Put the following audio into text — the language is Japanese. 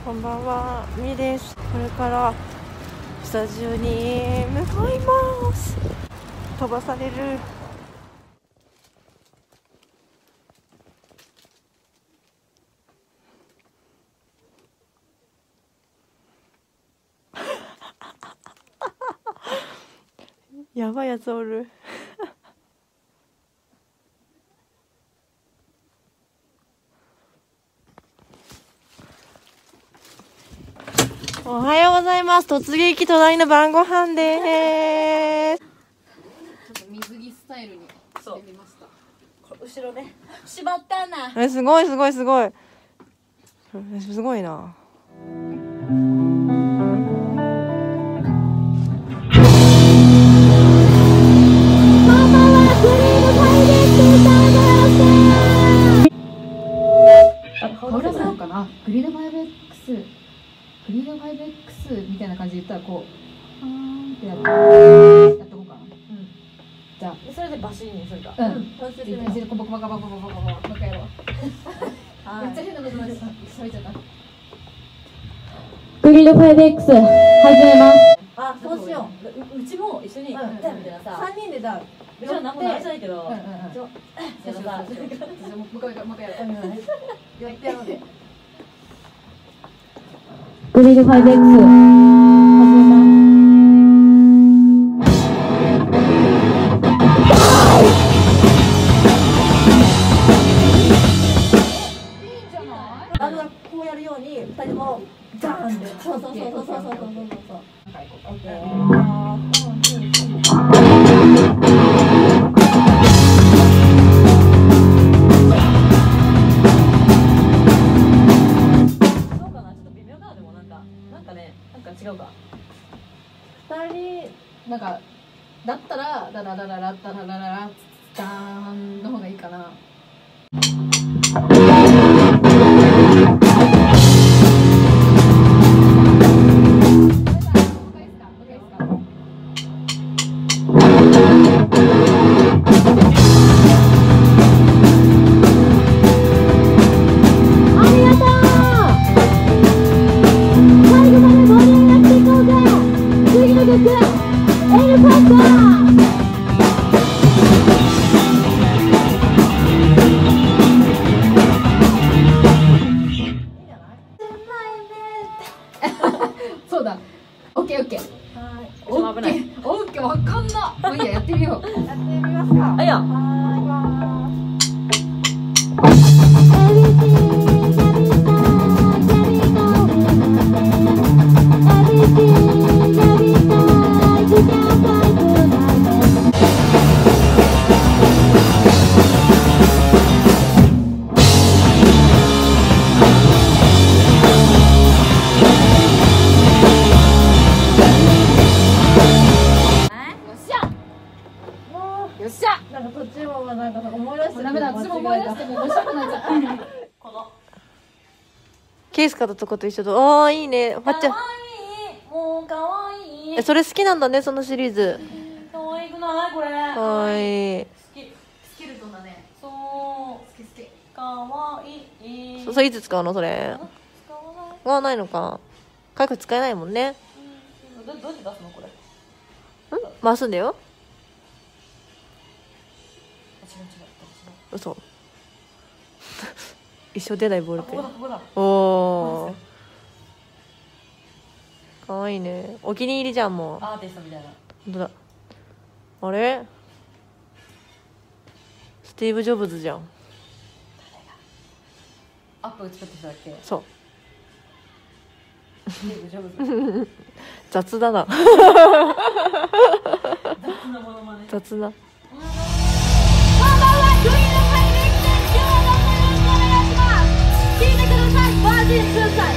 こんばんは、みです。これからスタジオに向かいます。飛ばされる。やばいやつおる。おはようございます。突撃隣の晩ご飯でーす。 ちょっと水着スタイルにしてみました。 後ろね。 縛ったな。 すごいすごいすごい。すごいな。 羽浦さんかな。グリード 5X みたいな感じで言ったらこうってやってこうかな。じゃあそれでバシーンにするか。 そうするとね、バカバカバカバカバカバカもう一回やろう。めっちゃ変なことになっちゃった。 グリード 5X 始めます。 あ、そうしよう。うちも一緒にみたいなさ。3人でじゃあ、じゃあ何もないじゃないけど。 もう一回やろう。 やってやろうで。 グリード 5X 始めます。 こうやるように2人もガーンって。そう。オッケー。違うか。2人なんかだったらラララララッタララララダーンの方がいいかな。そうだ。オッケー。オッケーわかんな。もういいや、やってみよう。 やってみますか。 あいや。 よっしゃ。 なんか途中もなんか思い出してダメだ。私も思い出してもう面白くなっちゃった。 このケース買ったとこと一緒と。ああ、いいね。ファッチャ。 もう可愛い。 それ好きなんだね、そのシリーズ。 可愛くないこれ。 かわいい。 スキルトンだね。 そう。 好き。 可愛い。 それいつ使うのそれ。 使わない。 使わないのか。かいく使えないもんね。 どうやって出すのこれ。 回すんだよ。 違う。 嘘。一生出ないボールペン。 ここだ。 おお。かわいいね。お気に入りじゃんもう。 アーティストみたいな。 本当だ。あれ？スティーブ・ジョブズじゃん。 アップル作ってきたっけ。 そう。 スティーブ・ジョブズ。 雑だな。 雑なものまね。 雑な。 聞いてください。バージン2歳